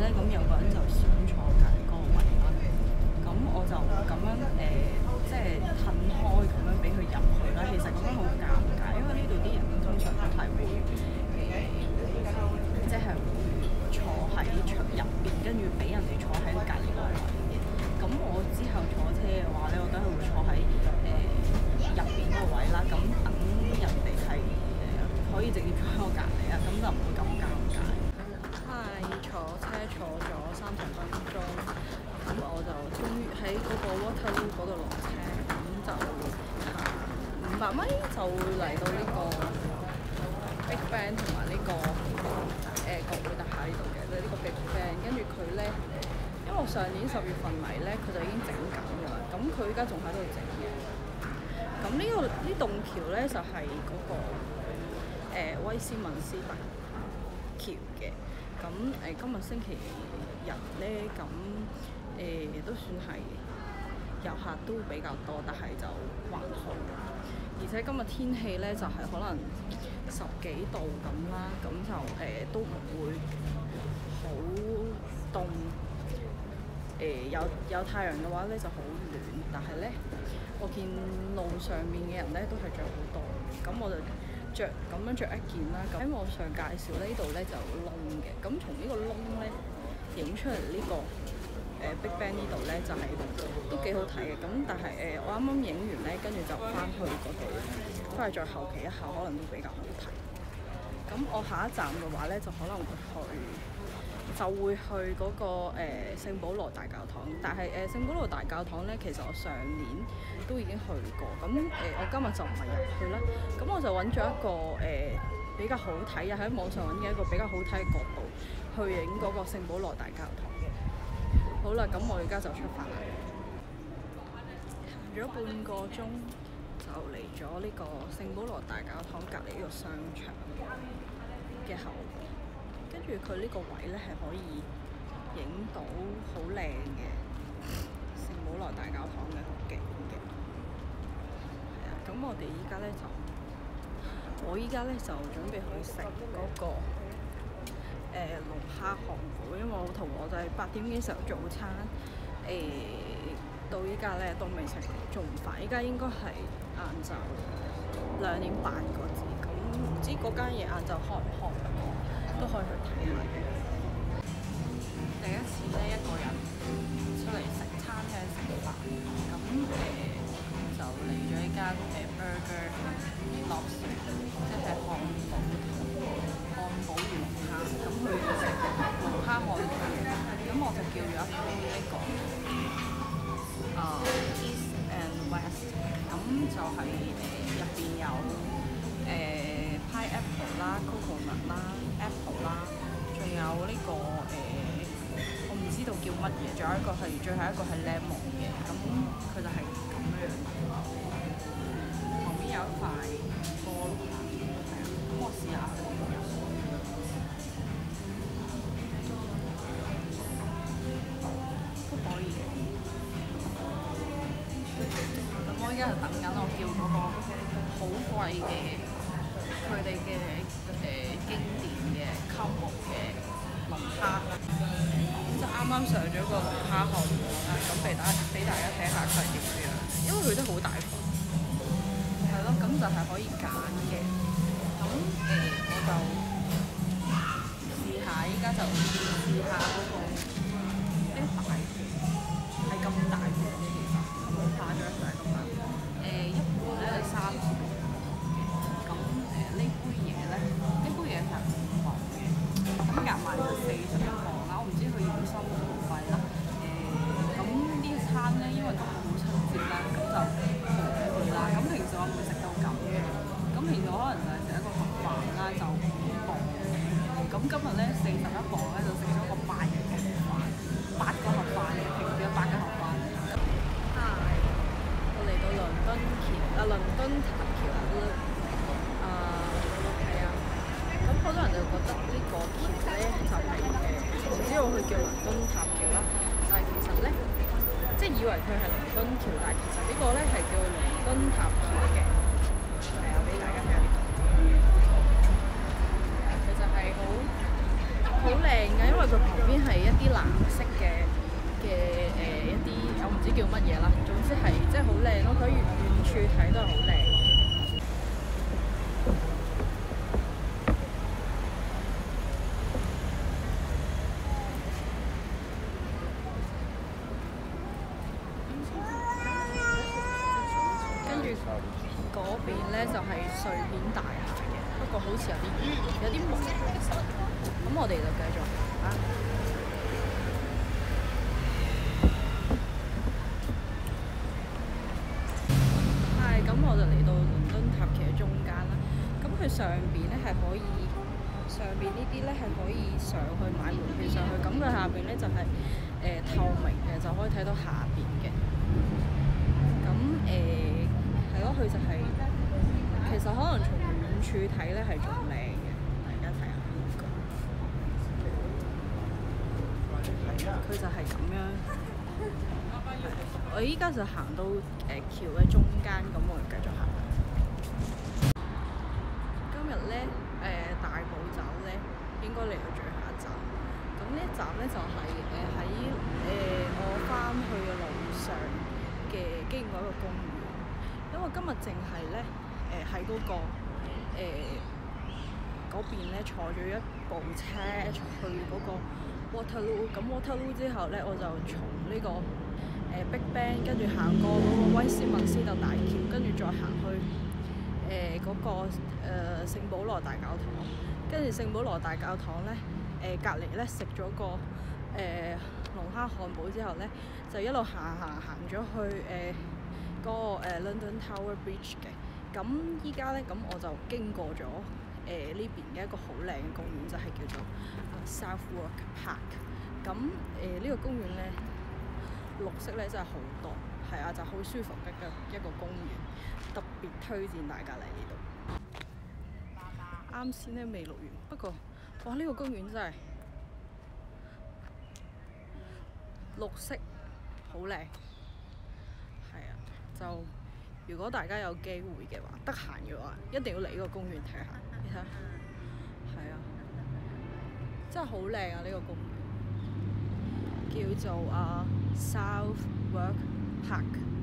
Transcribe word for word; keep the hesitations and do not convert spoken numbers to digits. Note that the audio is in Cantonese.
咧，咁有個人就想坐隔離嗰個位啦，咁我就咁樣誒、呃，即係褪開咁樣俾佢入去啦。其實咁樣好尷尬，因為呢度啲人通常都係會誒、呃，即係會坐喺牆入邊，跟住俾人哋坐喺隔離嗰個位嘅。咁我之後坐車嘅話咧，我都係會坐喺誒入邊嗰個位啦。咁等人哋係誒可以直接坐喺我隔離啊，咁就唔會咁尷尬。係坐車坐咗三十分鐘，咁我就終於喺嗰個 Waterloo 嗰度落車，咁就行五百米就會嚟到呢個 Big Ben 同埋呢個誒國會大廈呢度嘅，即係呢個 Big Ben。跟住佢咧，因為我上年十月份嚟咧，佢就已經整緊㗎啦。咁佢依家仲喺度整嘅。咁呢、這個呢棟橋咧就係、是、嗰、那個、呃、威斯敏斯特橋嘅。咁誒、呃、今日星期日咧，咁誒、呃、都算係遊客都比較多，但係就還好。而且今日天氣咧就係、是、可能十幾度咁啦，咁就誒、呃、都唔會好凍。誒、呃、有有太陽嘅話咧就好暖，但係咧我見路上面嘅人咧都係着好多，咁我就着咁樣着一件啦。咁喺網上介紹呢度咧就有窿嘅，咁從呢個窿咧影出嚟呢、呢個誒、呃、Big Ben 呢度咧就係、是、都幾好睇嘅。咁但係誒、呃、我啱啱影完咧，跟住就翻去嗰度，翻去再後期一下，可能都比較好睇。咁我下一站嘅話咧，就可能會去。就會去嗰、那個誒、呃、聖保羅大教堂，但係誒、呃、聖保羅大教堂咧，其實我上年都已經去過，咁誒、呃、我今日就唔係入去啦，咁我就揾咗一個誒、呃、比較好睇，又喺網上揾嘅一個比較好睇嘅角度去影嗰個聖保羅大教堂。好啦，咁我而家就出發啦，行咗半個鐘就嚟咗呢個聖保羅大教堂隔離呢個商場嘅後。跟住佢呢個位咧係可以影到好靚嘅聖保羅大教堂嘅景嘅。係啊，咁我哋依家咧就，我依家咧就準備去食嗰、那個誒、呃、龍蝦漢堡，因為我肚餓，就係八點幾食早餐，誒、呃、到依家咧都未食，仲唔快？依家應該係晏晝兩點八個字，咁唔知嗰間嘢晏晝開唔開？都可以去睇下嘅。第一次咧一個人出嚟食餐廳食飯，咁誒、呃、就嚟咗呢間誒 Burger Lobster， 即係漢堡漢堡魚龍蝦。咁佢食龍蝦漢堡，咁我就叫咗一杯呢、這個啊、呃、East and West， 咁就係誒入邊有誒、呃、pineapple 啦、coconut 啦。Apple 啦，仲有呢、這個誒、呃，我唔知道叫乜嘢，仲有一個係最後一個係 lemon 嘅，咁佢就係咁樣。旁邊有一塊菠蘿，係啊，咁我試下佢點樣。都可以嘅。咁我而家就等緊，我叫嗰個好貴嘅，佢哋嘅誒經典嘅溝木嘅龍蝦，咁就啱啱上咗個龍蝦漢堡啦，咁俾大俾大家睇下佢係點樣，因為佢都好大份，係咯，咁就係可以揀嘅。咁誒、呃、我就試下，依家就試下嗰、那個呢大係咁大份嘅，其實冇化咗一塊咁大，誒、呃、一盤咧就三十六。咁誒呢杯嘢咧，呢杯嘢係五磅嘅，咁夾埋就四十一磅啦。我唔知佢要收唔收費啦。誒、呃，咁呢一餐咧，因為都係母親節啦，咁就冇佢啦。咁平時我唔會食到咁嘅，咁平時我可能就係食一個盒飯啦，就五磅。咁今日咧四十一磅咧，就食咗個八人嘅盒飯，八個盒飯嘅，平時有八個盒飯。係，我嚟到倫敦橋啊，倫敦塔橋啦。啊，係啊，咁好多人就覺得呢個橋咧就係、是、誒，唔、呃、知道佢叫倫敦塔橋啦，但係其實咧，即係以為佢係倫敦橋，但係其實呢個咧係叫倫敦塔橋嘅，係啊，俾大家睇下呢個，其實係好好靚嘅，因為佢旁邊係一啲藍色嘅嘅誒一啲我唔知叫乜嘢啦，總之係即係好靚咯，佢遠遠處睇都係好靚。跟住嗰邊咧就係瑞典大廈嘅，不過好似有啲遠，有啲朦其實。咁我哋就繼續行啦。係，咁我就嚟到倫敦塔嘅中間啦。咁佢上邊咧係可以，上邊呢啲咧係可以上去買門票上去。咁佢下邊咧就係、是、誒、呃、透明嘅，就可以睇到下邊嘅。咁誒係咯，佢、呃、就係、是、其實可能從遠處睇咧係仲靚嘅，大家睇下呢個。佢就係咁樣。我依家就行到誒、呃、橋嘅中間，咁我哋繼續行。今日咧誒大堡站咧應該嚟到最後一站。咁呢一站咧就係誒喺誒我翻去嘅路上嘅經過一個公園。因為今日淨係咧誒喺嗰個誒嗰、呃、邊咧坐咗一部車去嗰個 Waterloo， 咁 Waterloo 之後咧我就從呢、這個誒、呃、Big Ben 跟住行過嗰個威斯敏斯特大橋，跟住再行去誒嗰、呃那個誒、呃、聖保羅大教堂，跟住聖保羅大教堂咧誒隔離咧食咗個誒、呃、龍蝦漢堡之後咧，就一路行行行咗去誒。呃嗰、那個、呃、London Tower Bridge 嘅，咁依家咧咁我就經過咗誒呢邊嘅一個好靚嘅公園，就係、是、叫做、呃、Southwark Park。咁誒呢個公園咧綠色咧真係好多，係啊，就好舒服嘅一個公園，特別推薦大家嚟呢度。啱先咧未錄完，不過哇呢、這個公園真係綠色好靚。就如果大家有機會嘅話，得閒嘅話，一定要嚟呢個公園睇下。你睇下，係啊，真係好靚啊！呢、這個公園叫做啊、uh, Southwark Park。